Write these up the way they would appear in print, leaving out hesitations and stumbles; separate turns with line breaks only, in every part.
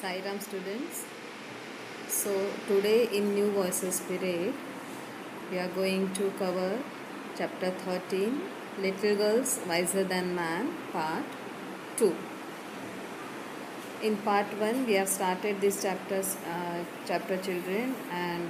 Sai Ram students. So today in New Voices Spirit, we are going to cover chapter 13, Little Girls Wiser Than Man, part 2. In part 1, we have started this chapter children, and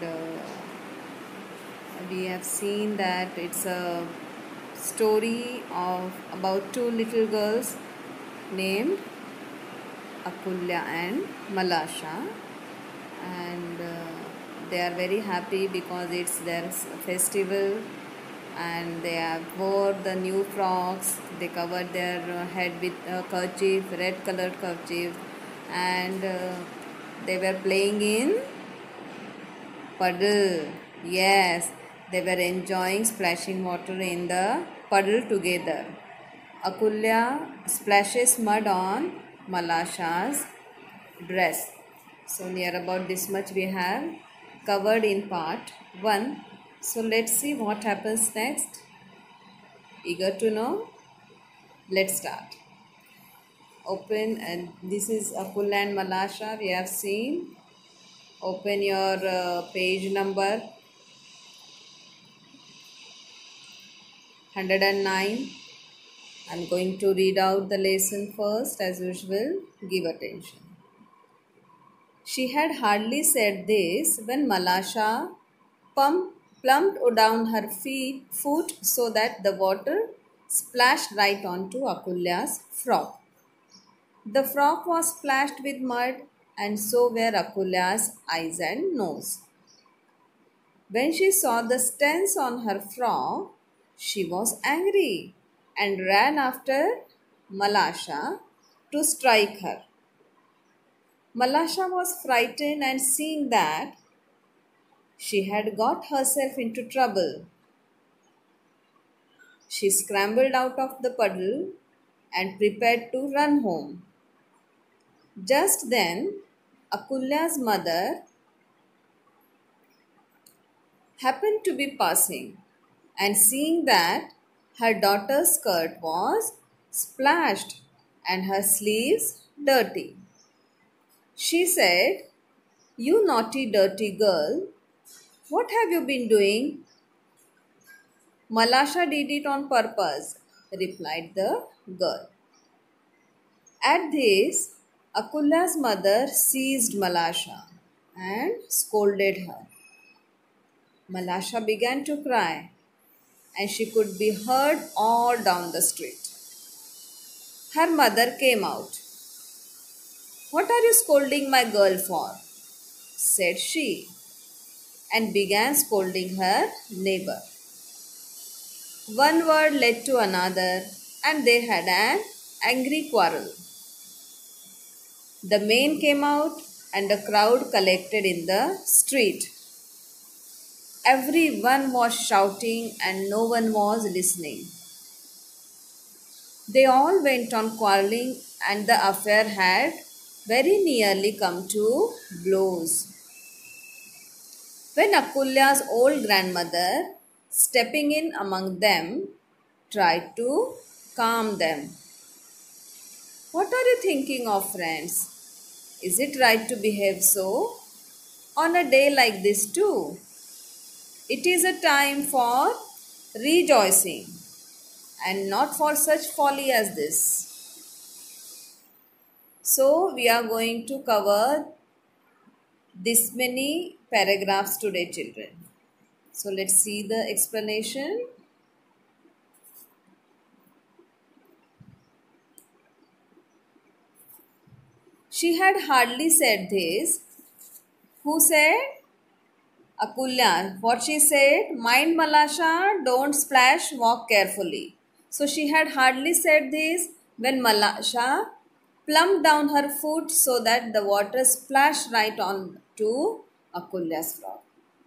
we have seen that it's a story of about two little girls named Akulya and Malasha, and they are very happy because it's their festival, and they have wore the new frocks. They covered their head with a kerchief, red colored kerchief, and they were playing in puddle. Yes, they were enjoying splashing water in the puddle together. Akulya splashes mud on Malasha's dress. So near about this much we have covered in part 1. So let's see what happens next. Eager to know? Let's start. Open, and this is Akulya and Malasha. We have seen. Open your page number 109. I'm going to read out the lesson first as usual. Give attention. She had hardly said this when Malasha plumped down her foot so that the water splashed right onto Akulya's frock. The frock was splashed with mud, and so were Akulya's eyes and nose. When she saw the stains on her frock, she was angry and ran after Malasha to strike her. Malasha was frightened, and seeing that she had got herself into trouble, she scrambled out of the puddle and prepared to run home. Just then, Akulya's mother happened to be passing, and seeing that her daughter's skirt was splashed and her sleeves dirty, she said, "You naughty, dirty girl, what have you been doing?" "Malasha did it on purpose," replied the girl. At this, Akulya's mother seized Malasha and scolded her. Malasha began to cry, and she could be heard all down the street. Her mother came out. "What are you scolding my girl for?" said she, and began scolding her neighbor. One word led to another, and they had an angry quarrel. The men came out, and a crowd collected in the street. Everyone was shouting, and no one was listening. They all went on quarreling, and the affair had very nearly come to blows. When Akulya's old grandmother, stepping in among them, tried to calm them. "What are you thinking of, friends? Is it right to behave so? On a day like this too? It is a time for rejoicing, and not for such folly as this." So we are going to cover this many paragraphs today, children. So let's see the explanation. She had hardly said this. Who said? Akulya. What she said? "Mind, Malasha, don't splash, walk carefully." So she had hardly said this when Malasha plumped down her foot so that the water splashed right on to Akulya's frock.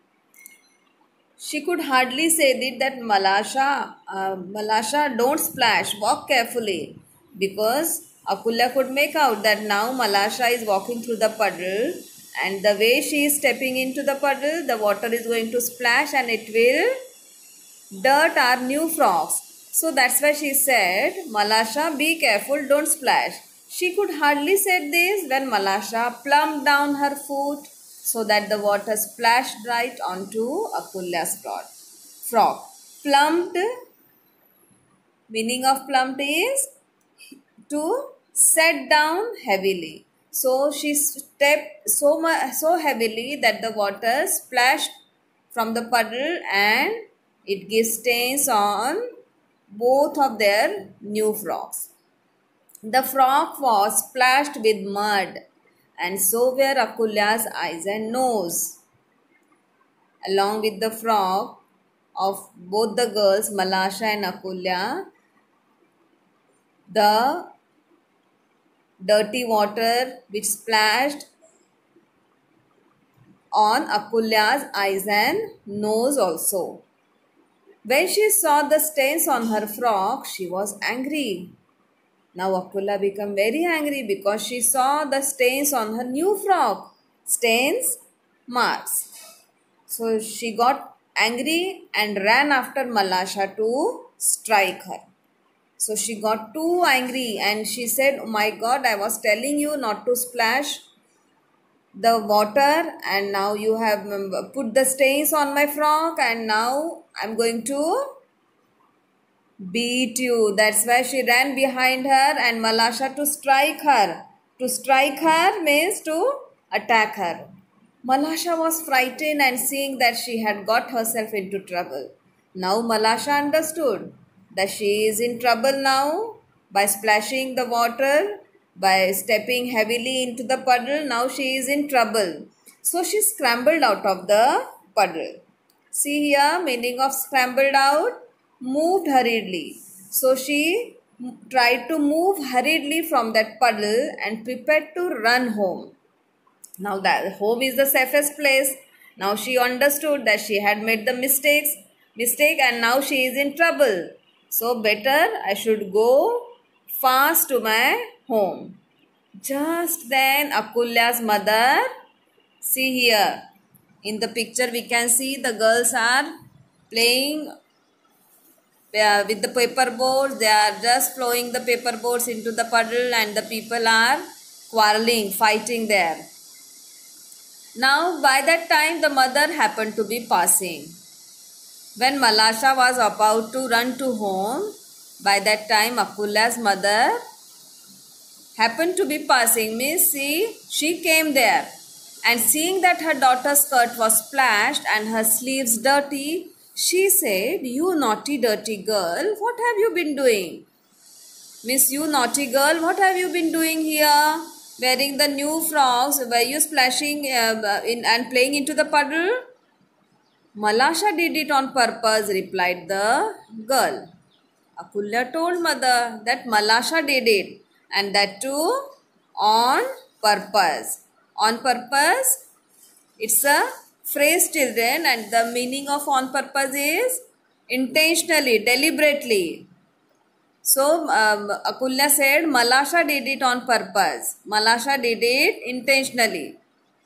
She could hardly say that Malasha, don't splash, walk carefully, because Akulya could make out that now Malasha is walking through the puddle, and the way she is stepping into the puddle, the water is going to splash and it will dirt our new frocks. So that's why she said, "Malasha, be careful, don't splash." She could hardly say this when Malasha plumped down her foot so that the water splashed right onto Akulya's frock. Plumped, meaning of plumped is to set down heavily. So she stepped so heavily that the water splashed from the puddle and it gives stains on both of their new frocks. The frock was splashed with mud, and so were Akulya's eyes and nose. Along with the frock of both the girls, Malasha and Akulya, the dirty water which splashed on Akulya's eyes and nose also. When she saw the stains on her frock, she was angry. Now Akulya became very angry because she saw the stains on her new frock. Stains, marks. So she got angry and ran after Malasha to strike her. So she got too angry and she said, "Oh my God, I was telling you not to splash the water and now you have put the stains on my frock and now I'm going to beat you." That's why she ran behind her and Malasha to strike her. To strike her means to attack her. Malasha was frightened and seeing that she had got herself into trouble. Now Malasha understood that she is in trouble now by splashing the water, by stepping heavily into the puddle. Now she is in trouble. So she scrambled out of the puddle. See here, meaning of scrambled out, moved hurriedly. So she tried to move hurriedly from that puddle and prepared to run home. Now that home is the safest place. Now she understood that she had made the mistake and now she is in trouble. So better I should go fast to my home. Just then Akulya's mother, see here, in the picture we can see the girls are playing with the paper boards. They are just throwing the paper boards into the puddle and the people are quarreling, fighting there. Now by that time the mother happened to be passing. When Malasha was about to run to home, by that time Akulya's mother happened to be passing. Means she came there and seeing that her daughter's skirt was splashed and her sleeves dirty, she said, "You naughty dirty girl, what have you been doing?" Miss, you naughty girl, what have you been doing here? Wearing the new frocks, were you splashing in and playing into the puddle? Malasha did it on purpose, replied the girl. Akulya told mother that Malasha did it and that too on purpose. On purpose, it's a phrase, children, and the meaning of on purpose is intentionally, deliberately. So Akulya said Malasha did it on purpose. Malasha did it intentionally.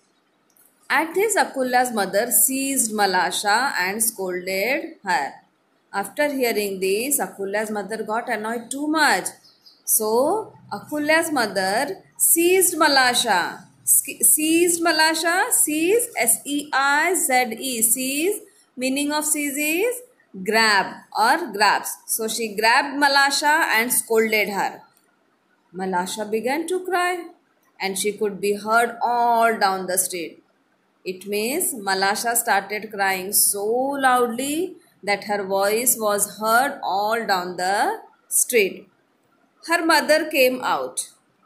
At this, Akulya's mother seized Malasha and scolded her. After hearing this, Akulya's mother got annoyed too much. So Akulya's mother seized Malasha. Seized Malasha, seize, S-E-I-Z-E, seize, meaning of seize is grab or grabs. So she grabbed Malasha and scolded her. Malasha began to cry and she could be heard all down the street. It means Malasha started crying so loudly that her voice was heard all down the street. Her mother came out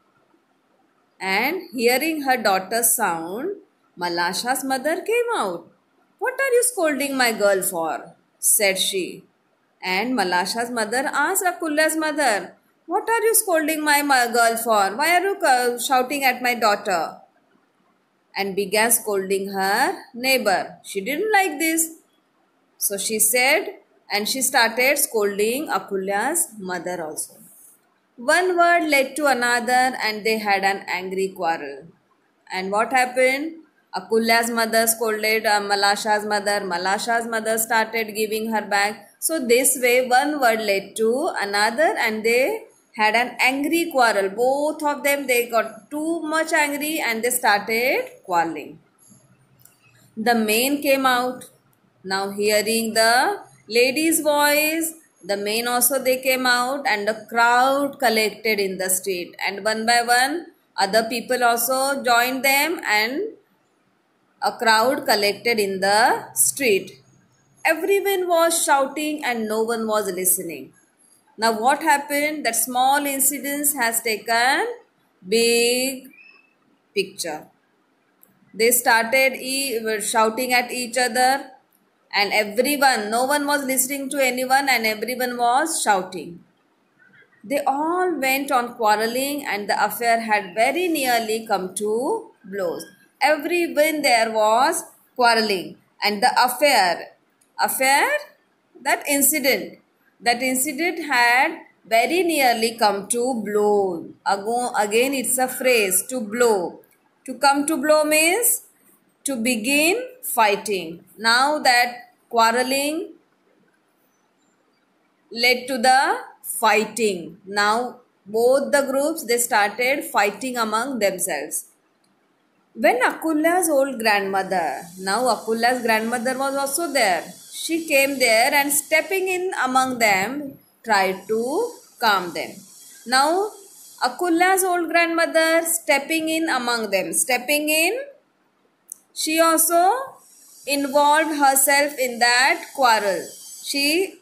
and hearing her daughter's sound, Malasha's mother came out. "What are you scolding my girl for?" said she. And Malasha's mother asked Akulya's mother, "What are you scolding my girl for? Why are you shouting at my daughter?" And began scolding her neighbor. She didn't like this. So she said, and she started scolding Akulya's mother also. One word led to another and they had an angry quarrel. And what happened? Akulya's mother scolded Malasha's mother. Malasha's mother started giving her back. So this way one word led to another and they had an angry quarrel. Both of them, they got too much angry and they started quarreling. The man came out. Now hearing the lady's voice, the men also they came out and the crowd collected in the street, and one by one other people also joined them and a crowd collected in the street. Everyone was shouting and no one was listening. Now what happened? That small incident has taken big picture. They started shouting at each other, and everyone, no one was listening to anyone and everyone was shouting. They all went on quarreling and the affair had very nearly come to blows. Everyone there was quarreling and the affair, that incident had very nearly come to blow. Again it's a phrase, to blow. To come to blow means to begin fighting. Now that quarreling led to the fighting. Now both the groups, they started fighting among themselves. When Akulla's old grandmother, now Akulla's grandmother was also there. She came there and stepping in among them, tried to calm them. Now Akulla's old grandmother stepping in among them. Stepping in, she also involved herself in that quarrel. She,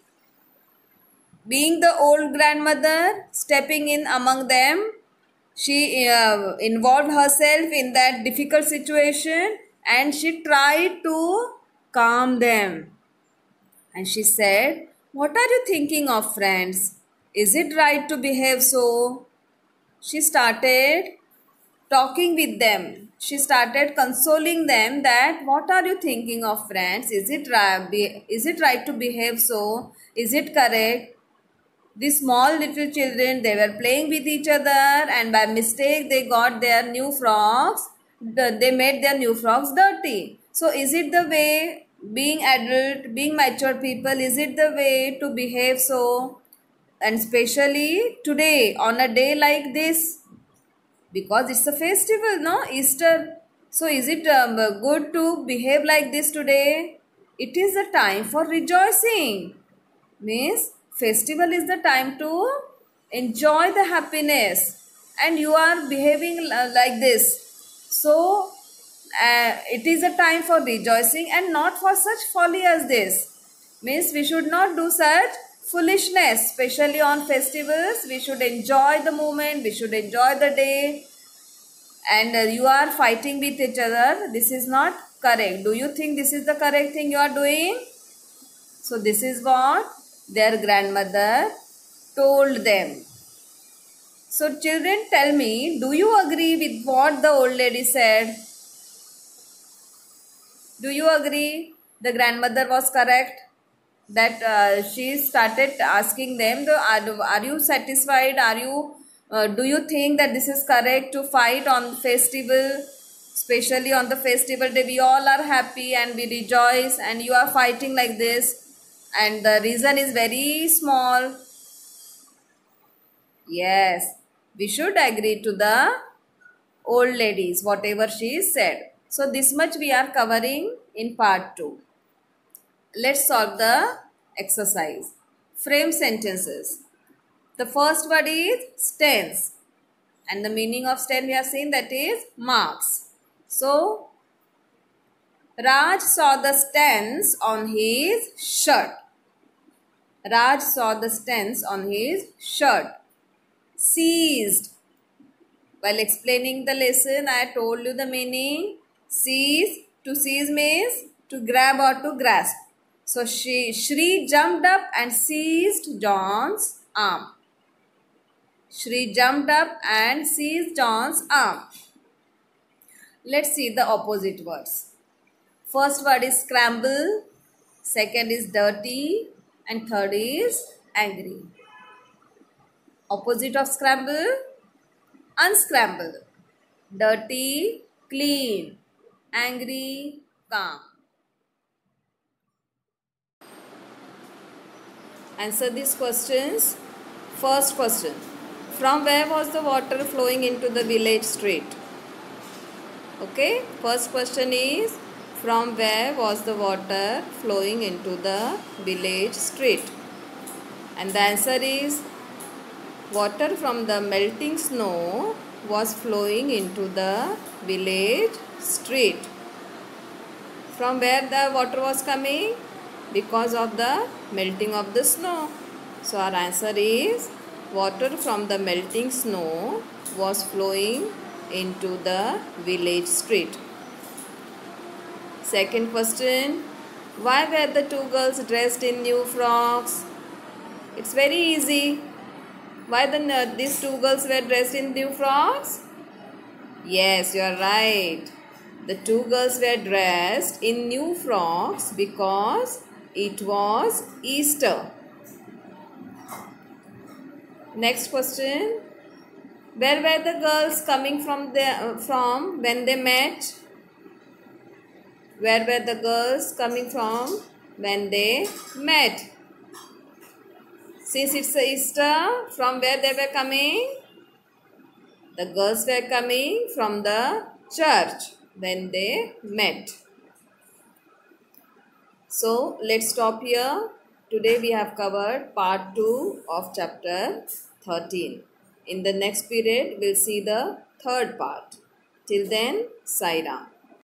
being the old grandmother, stepping in among them, she involved herself in that difficult situation and she tried to calm them. And she said, "What are you thinking of, friends? Is it right to behave so?" She started talking with them. She started consoling them that, "What are you thinking of, friends? Is it right to behave so? Is it correct?" These small little children, they were playing with each other and by mistake they got their new frocks. They made their new frocks dirty. So is it the way, being adult, being mature people, is it the way to behave so? And especially today, on a day like this, because it's a festival, no? Easter. So is it good to behave like this today? It is a time for rejoicing. Means festival is the time to enjoy the happiness and you are behaving like this. So it is a time for rejoicing and not for such folly as this. Means we should not do such foolishness, especially on festivals. We should enjoy the moment, we should enjoy the day, and you are fighting with each other. This is not correct. Do you think this is the correct thing you are doing? So this is what their grandmother told them. So children, tell me, do you agree with what the old lady said? Do you agree the grandmother was correct? That she started asking them, are you satisfied? Do you think that this is correct to fight on festival? Especially on the festival day, we all are happy and we rejoice, and you are fighting like this. And the reason is very small. Yes, we should agree to the old ladies, whatever she said. So this much we are covering in part 2. Let's solve the exercise. Frame sentences. The first word is stance. And the meaning of stance we have seen, that is marks. So, Raj saw the stance on his shirt. Raj saw the stance on his shirt. Seized. While explaining the lesson, I told you the meaning. Seize. To seize means to grab or to grasp. So Shri jumped up and seized John's arm. Shri jumped up and seized John's arm. Let's see the opposite words. First word is scramble, second is dirty, and third is angry. Opposite of scramble, unscramble. Dirty, clean. Angry, calm. Answer these questions. First question. From where was the water flowing into the village street? Okay, first question is, from where was the water flowing into the village street? And the answer is, water from the melting snow was flowing into the village street. From where the water was coming? Because of the melting of the snow. So our answer is, water from the melting snow was flowing into the village street. Second question, why were the two girls dressed in new frocks? It's very easy. Why these two girls were dressed in new frocks? Yes, you are right. The two girls were dressed in new frocks because it was Easter. Next question. Where were the girls coming from when they met? Where were the girls coming from when they met? Since it's Easter, from where they were coming? The girls were coming from the church when they met. So let's stop here. Today we have covered part 2 of chapter 13. In the next period, we'll see the third part. Till then, Sai Ram.